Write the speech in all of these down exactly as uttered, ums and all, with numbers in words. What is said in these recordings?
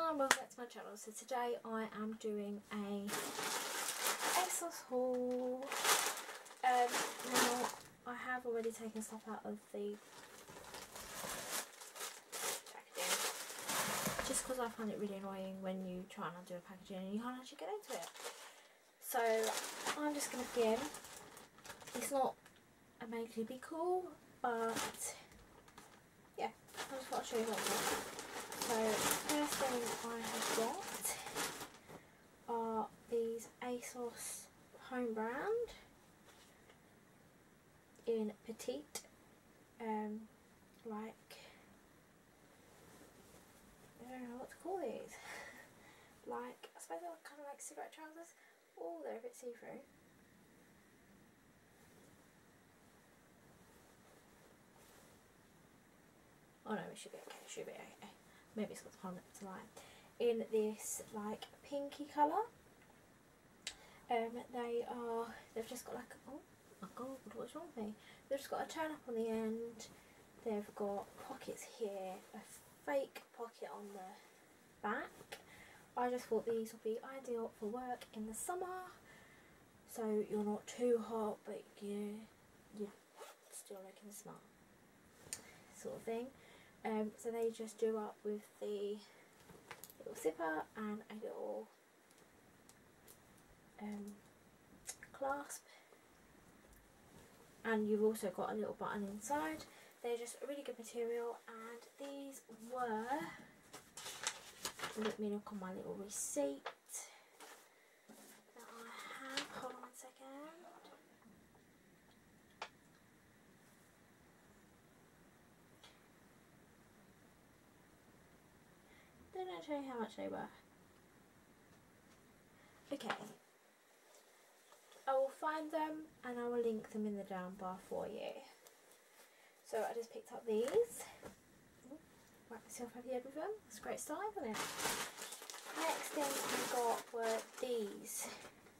everyone and welcome back to my channel. So today I am doing a ASOS haul. Um, now I have already taken stuff out of the packaging just because I find it really annoying when you try and undo a packaging and you can't actually get into it. So I'm just going to begin. It's not a majorly big haul, but yeah, I just want to show you what I've got. So first thing I have got are these ASOS home brand in petite, um, like, I don't know what to call these, like, I suppose they're kind of like cigarette trousers. Oh, they're a bit see-through. Oh no, it should be okay, it should be okay. Maybe it's got the hold up to light. In this like pinky colour. Um, they are, they've just got like, oh my god, what's wrong with me? They've just got a turn up on the end. They've got pockets here, a fake pocket on the back. I just thought these would be ideal for work in the summer. So you're not too hot, but you, you're still looking smart. Sort of thing. Um, so they just do up with the little zipper and a little um, clasp, and you've also got a little button inside. They're just a really good material, and these were, let me look on my little receipt that I have, hold on one second. Didn't I tell you how much they were? Okay. I will find them and I will link them in the down bar for you. So I just picked up these. Ooh, wrap myself over the head with them. It's a great style, isn't it? Next thing I got were these.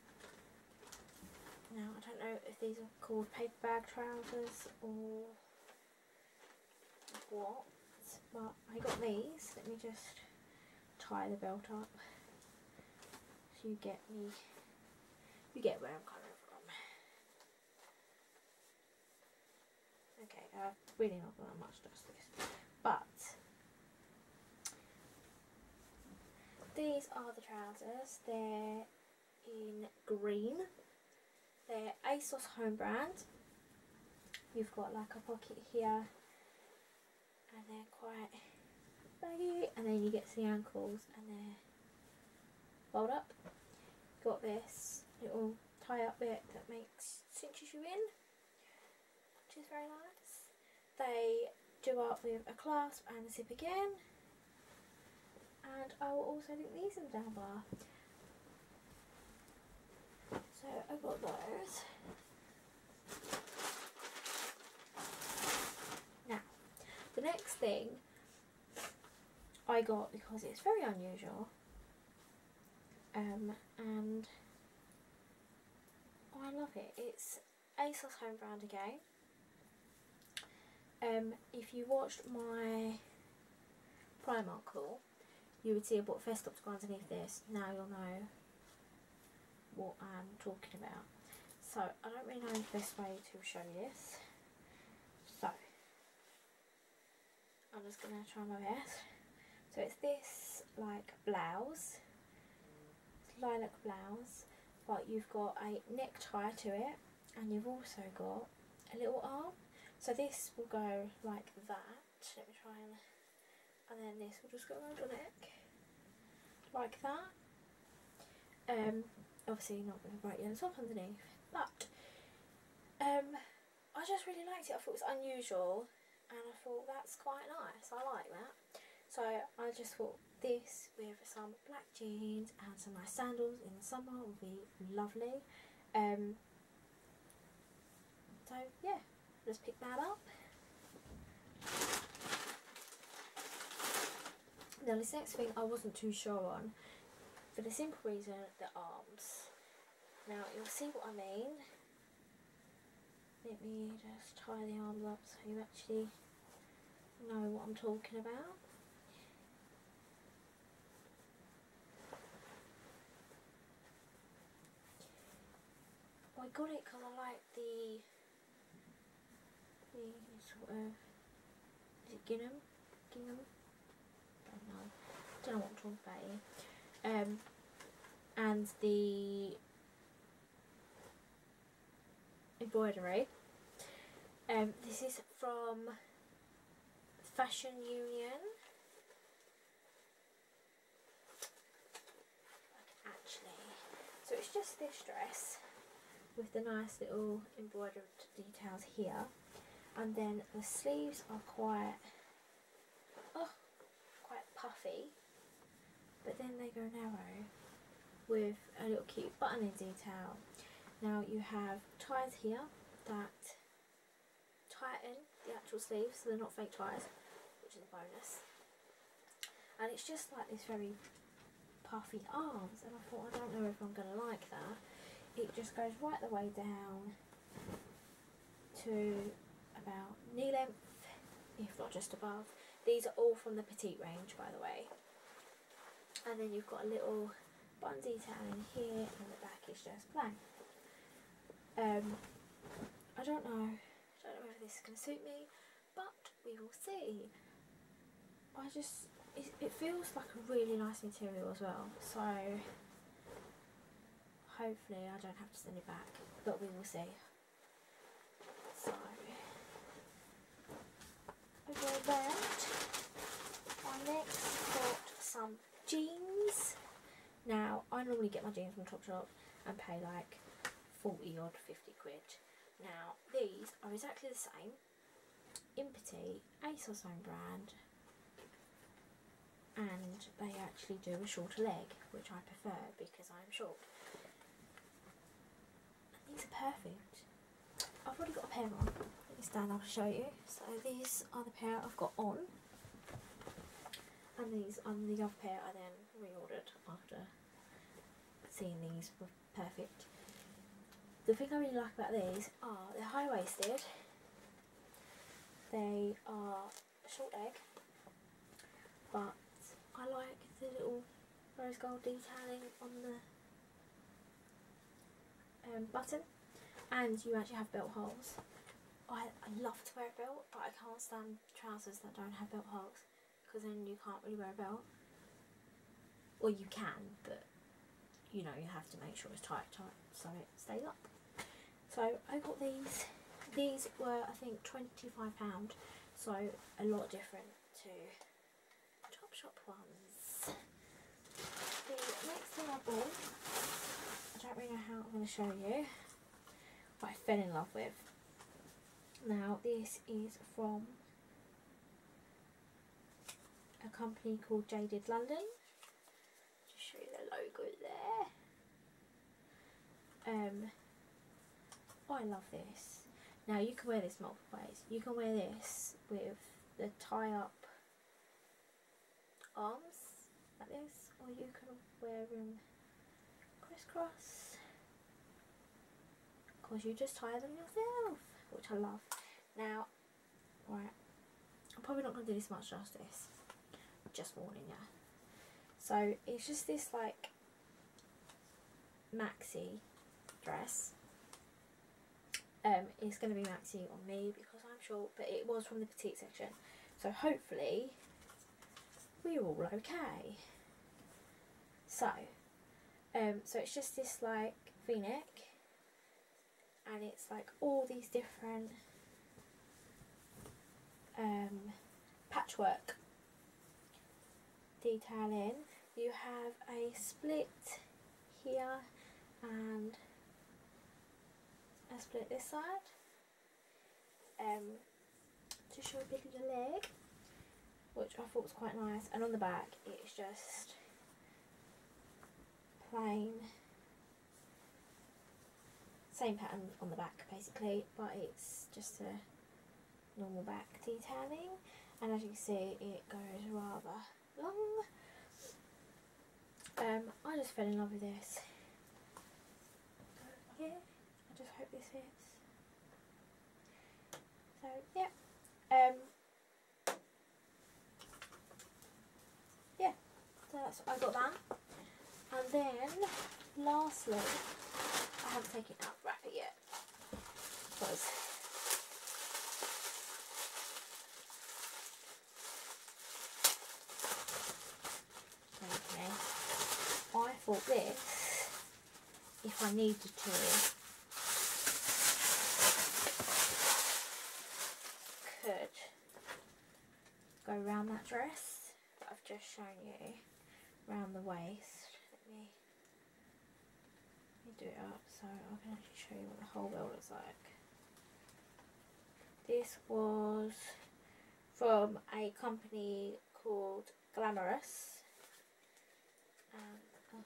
Now I don't know if these are called paper bag trousers or what, but I got these. Let me just tie the belt up so you get me, you get where I'm coming from. Okay, I've really not got that much justice, but these are the trousers. They're in green. They're ASOS home brand. You've got like a pocket here, and they're quite baggy, and then you get to the ankles and they're fold up. Got this little tie up bit that makes cinches you in, which is very nice. They do up with a clasp and a zip again, and I will also link these in the down bar. So I got those. Now the next thing I got, because it's very unusual, um, and oh, I love it. It's ASOS home brand again. Um, if you watched my Primark haul, you would see I bought Festops to go underneath this. Now you'll know what I'm talking about. So I don't really know the best way to show you this. So I'm just gonna try my best. So it's this like blouse, it's lilac blouse, but you've got a necktie to it, and you've also got a little arm. So this will go like that. Let me try and, and then this will just go around your neck, like that. Um, obviously not with a bright yellow top underneath, but um, I just really liked it. I thought it was unusual, and I thought that's quite nice. I like that. So I just thought this with some black jeans and some nice sandals in the summer would be lovely. Um, so yeah, just pick that up. Now this next thing I wasn't too sure on, for the simple reason, the arms. Now you'll see what I mean. Let me just tie the arms up so you actually know what I'm talking about. I got it because I like the, the sort of, is it gingham? Gingham? Don't know. Don't know what I'm talking about here. Um, and the embroidery. Um, this is from Fashion Union. Actually, so it's just this dress with the nice little embroidered details here, and then the sleeves are quite, oh, quite puffy, but then they go narrow with a little cute buttoning detail. Now you have ties here that tighten the actual sleeves, so they're not fake ties, which is a bonus. And it's just like this very puffy arms, and I thought, I don't know if I'm going to like that. It just goes right the way down to about knee length, if not just above. These are all from the petite range, by the way. And then you've got a little button detail in here, and the back is just plain. Um, I don't know, I don't know if this is going to suit me, but we will see. I just, it, it feels like a really nice material as well, so hopefully I don't have to send it back, but we will see. So, over that, I next got some jeans. Now, I normally get my jeans from Topshop and pay like forty odd, fifty quid. Now, these are exactly the same, in petite, ASOS own brand, and they actually do a shorter leg, which I prefer because I'm short. And these are perfect. I've already got a pair on. Let me stand up and show you. So these are the pair I've got on, and these are the other pair I then reordered after seeing these were perfect. The thing I really like about these are they're high-waisted, they are a short leg, but I like the little rose gold detailing on the um, button, and you actually have belt holes. I, I love to wear a belt, but I can't stand trousers that don't have belt holes, because then you can't really wear a belt. Or you can, but you know, you have to make sure it's tight, tight so it stays up. So I got these. These were, I think, twenty-five pounds, so a lot different to Topshop ones. The next thing I bought, I don't really know how I'm going to show you, but I fell in love with. Now this is from a company called Jaded London. Just show you the logo there. Um, I love this. Now you can wear this multiple ways. You can wear this with the tie up arms like this, or you can wear them crisscross. Of course, you just tie them yourself, which I love. Now, right, I'm probably not going to do this much justice. Just warning ya. So it's just this like maxi dress. Um, it's going to be maxi on me because I'm short, but it was from the petite section. So hopefully we're all okay. So, um, so it's just this like V-neck, and it's like all these different um, patchwork detailing. You have a split here and a split this side, um, to show a bit of the leg, which I thought was quite nice. And on the back it's just plain, same pattern on the back basically, but it's just a normal back detailing, and as you can see it goes rather long. Um, I just fell in love with this. So, yeah, I just hope this fits. So yeah, um, yeah, so that's I got that. And then lastly, I haven't taken out the wrapper yet because okay, I thought this, if I needed to, could go around that dress that I've just shown you, around the waist. Let me, let me do it up so I can actually show you what the whole belt looks like. This was from a company called Glamorous. Um, oh.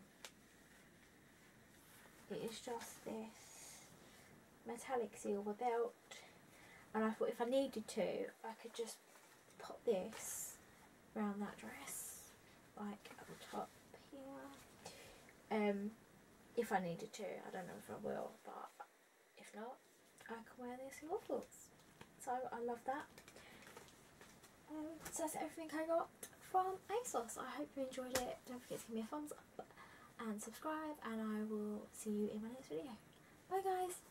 It is just this metallic silver belt, and I thought if I needed to, I could just pop this around that dress, like at the top here. Um, if I needed to, I don't know if I will, but if not, I can wear this in all sorts. So I love that. Um, so that's everything I got from ASOS. I hope you enjoyed it. Don't forget to give me a thumbs up and subscribe, and I will see you in my next video. Bye guys.